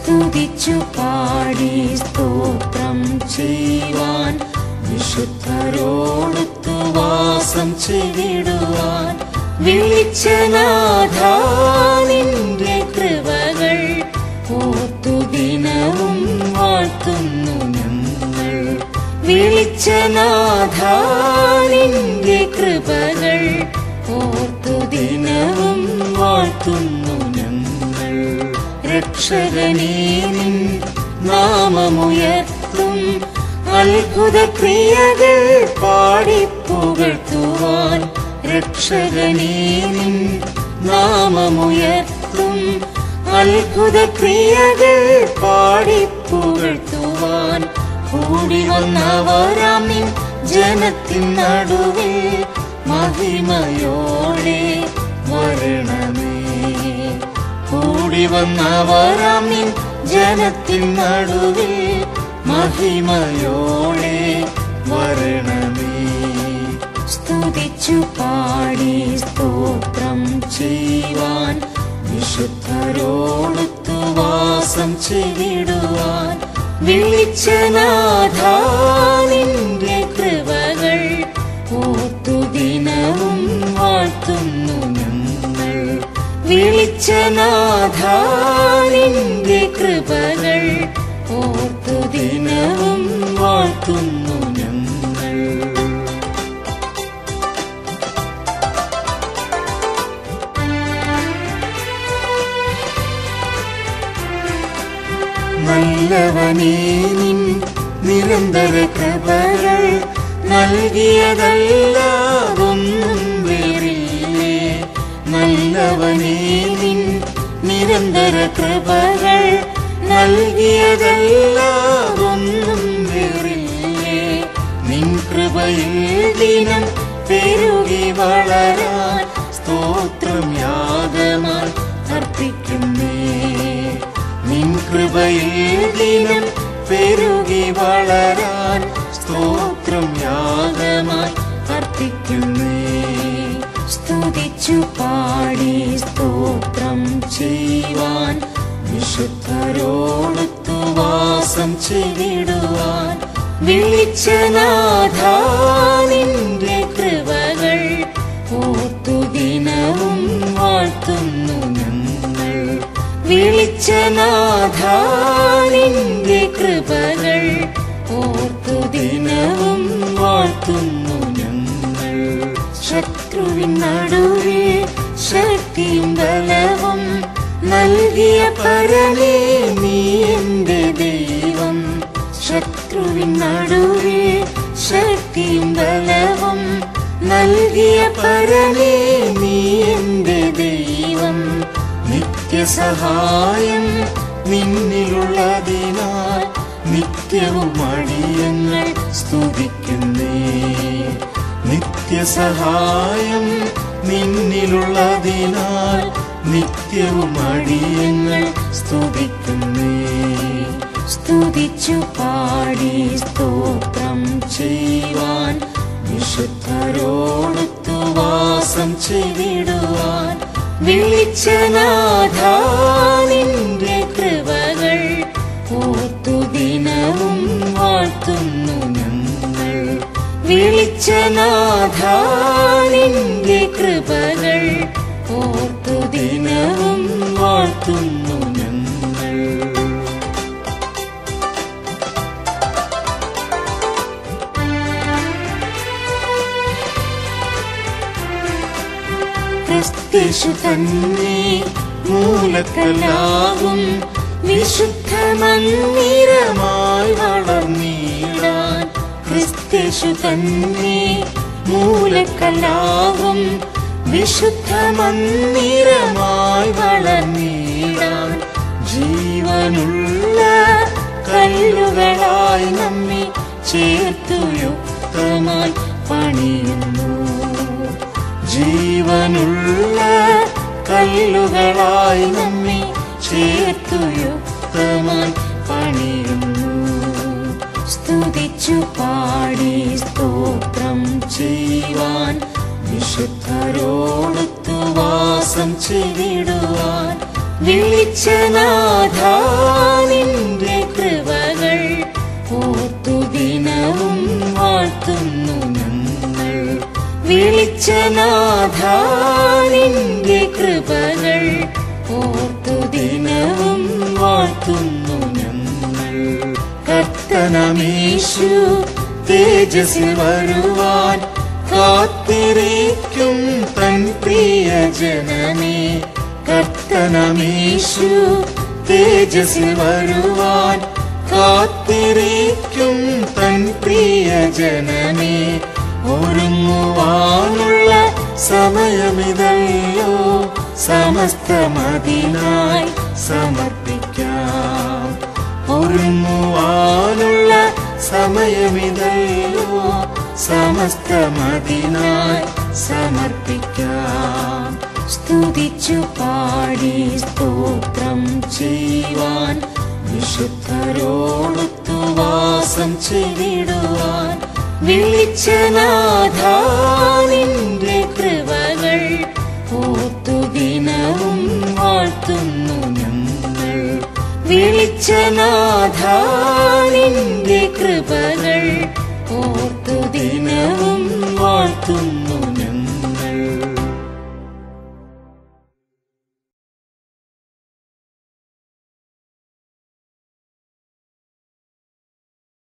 സ്തുതിച്ചു പാടി സ്തോത്രം ചെയ്യുവാൻ വിശുദ്ധരോടൊത്തു വാസം ചെയ്തിടുവാൻ വിളിച്ച നാഥാ നിന്റെ കൃപകൾ ഓർത്തു ദിനവും വാഴ്ത്തുന്നു ഞങ്ങൾ. വിളിച്ച നാഥാ നിന്റെ കൃപകൾ ഓർത്തു ദിനവും വാഴ്ത്തുന്നു ഞങ്ങൾ. രക്ഷകനേ നിൻ നാമമുയർത്തും അത്ഭുത ക്രിയകൾ പാടിപ്പുകഴ്ത്തുവാൻ. രക്ഷകനേ നിൻ നാമമുയർത്തും അത്ഭുത ക്രിയകൾ പാടിപ്പുകഴ്ത്തുവാൻ. കൂടി വന്നവരാം നിൻ ജനത്തിൻ നടുവിൽ മഹിമയോടെ വരണമേ. കൂടി വന്നവരാം നിൻ ജനത്തിൻ നടുവിൽ മഹിമയോടെ വരണമേ. സ്തുതിച്ചു പാടി സ്തോത്രം ചെയ്യുവാൻ വിശുദ്ധരോടൊത്തു വാസം ചെയ്തിടുവാൻ വിളിച്ച നാഥാ നിന്റെ കൃപകൾ ഓർത്തു ദിനവും വാഴ്ത്തുന്നു ഞങ്ങൾ. വിളിച്ച നാഥാ നിന്റെ കൃപകൾ ഓർത്തു ദിനവും വാഴ്ത്തുന്നു ഞങ്ങൾ. നല്ലവനേ നിൻ നിരന്തര കൃപകൾ നൽകിയതല്ലാതൊന്നും വേറില്ലേ. നല്ലവനേ നിൻ നിരന്തര കൃപകൾ നൽകിയതല്ലാതൊന്നും വേറില്ലേ. നിൻ കൃപയിൽ ദിനം പെരുകി വളരാൻ സ്തോത്രം യാഗമായി അർപ്പിക്കുന്നേ. നിൻ കൃപയിൽ ദിനം പെരുകി വളരാൻ സ്തോത്രം യാഗമായി അർപ്പിക്കുന്നേ. സ്തുതിച്ചു പാടി സ്തോത്രം ചെയ്യുവാൻ വിശുദ്ധരോടൊത്തു വാസം ചെയ്തിടുവാൻ വിളിച്ച നാഥാ നിന്റെ കൃപകൾ ഓർത്തു ദിനവും വാഴ്ത്തുന്നു ഞങ്ങൾ. വിളിച്ച നാഥാ നിന്റെ കൃപകൾ ഓർത്തു ദിനവും വാഴ്ത്തുന്നു ഞങ്ങൾ. ശത്രുവിൻ നടുവിൽ ശക്തിയും ബലവും നൽകിയ പരമേ നീ എന്റെ ദൈവം. ശത്രുവിൻ നടുവിൽ ശക്തിയും ബലവും നൽകിയ പരമേ നീ എന്റെ ദൈവം. നിത്യസഹായം നിന്നിലുള്ളതിനാൽ നിത്യവും അടിയങ്ങൾ സ്തുതിക്കുന്നേ. നിത്യസഹായം നിന്നിലുള്ളതിനാൽ നിത്യവും അടിയങ്ങൾ സ്തുതിക്കുന്നേ. സ്തുതിച്ചു പാടി സ്തോത്രം ചെയ്യുവാൻ വിശുദ്ധരോടൊത്തു വാസം ചെയ്തിടുവാൻ വിളിച്ച നാഥാ നിന്റെ കൃപകൾ ഓർത്തു ദിനവും വാഴ്ത്തുന്നു ഞങ്ങൾ. വിളിച്ച നാഥാ നിന്റെ കൃപകൾ ഓർത്തു ദിനവും വാഴ്ത്തുന്നു ഞങ്ങൾ. ക്രിസ്തേശു തന്നെ മൂലക്കല്ലാകും വിശുദ്ധ മന്ദിരമായി വളർന്നിടാൻ. ക്രിസ്തേശു തന്നെ മൂലക്കല്ലാകും വിശുദ്ധ മന്ദിരമായി വളർന്നിടാൻ. ജീവനുള്ള കല്ലുകളായി നമ്മെ ചേർത്തു യുക്തമായി പണിയുന്നു. ജീവനുള്ള കല്ലുകളായി നമ്മെ ചേർത്തു യുക്തമായി പണിയുന്നു. സ്തുതിച്ചു പാടി സ്തോത്രം ചെയ്യുവാൻ വിശുദ്ധരോടൊത്തു വാസം ചെയ്തിടുവാൻ വിളിച്ച നാഥാ വാഴ്ത്തുന്നു ഞങ്ങൾ. കർത്തനമീശു തേജസ്സിൽ വരുവാൻ കാത്തിരിക്കും തൻ പ്രിയജനമേ. കർത്തനമീശു തേജസ്സിൽ വരുവാൻ കാത്തിരിക്കും തൻ പ്രിയജനമേ. ഒരുങ്ങുവാനുള്ള സമയമിതല്ലോ, സമസ്തമതിനായി സമർപ്പിക്കാം. ഒരുങ്ങുവാനുള്ള സമയമിതല്ലോ, സമസ്തമതിനായി സമർപ്പിക്കാം. സ്തുതിച്ചു പാടി സ്തോത്രം ചെയ്യുവാൻ, വിശുദ്ധരോടൊത്തു വാസം ചെയ്തിടുവാൻ വിളിച്ച നാഥാ നിന്റെ കൃപകൾ ഓർത്തു ദിനവും വാഴ്ത്തുന്നു ഞങ്ങൾ. വിളിച്ച നാഥാ നിന്റെ കൃപകൾ ഓർത്തു ദിനവും വാഴ്ത്തുന്നു